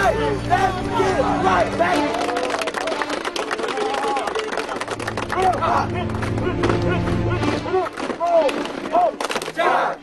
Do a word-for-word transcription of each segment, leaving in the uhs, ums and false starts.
right. Let's get it right, baby. Oh, oh, time.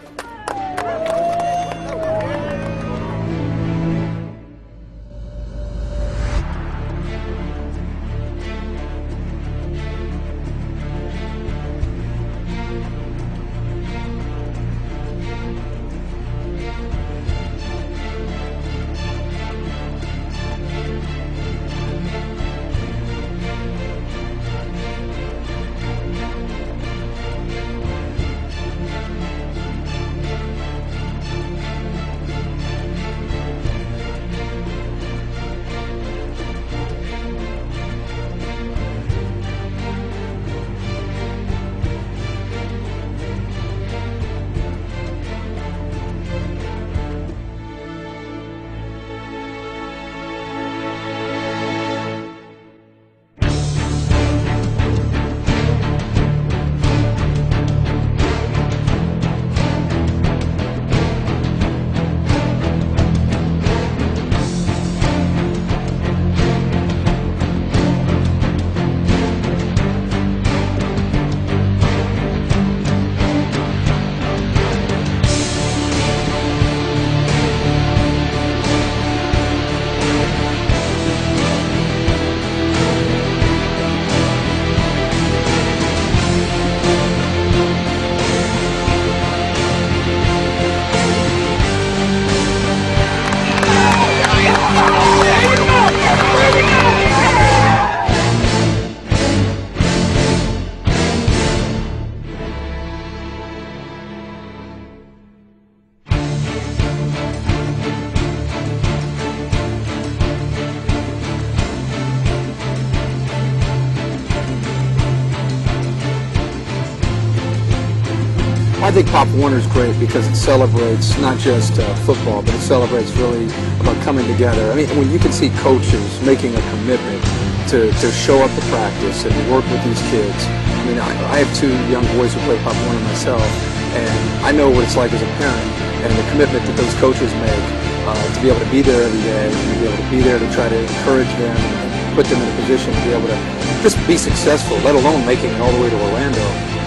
I think Pop Warner's great because it celebrates not just uh, football, but it celebrates really about coming together. I mean, when you can see coaches making a commitment to, to show up to practice and work with these kids. I mean, I, I have two young boys who play Pop Warner myself, and I know what it's like as a parent and the commitment that those coaches make uh, to be able to be there every day, and to be able to be there to try to encourage them and put them in a position to be able to just be successful, let alone making it all the way to Orlando.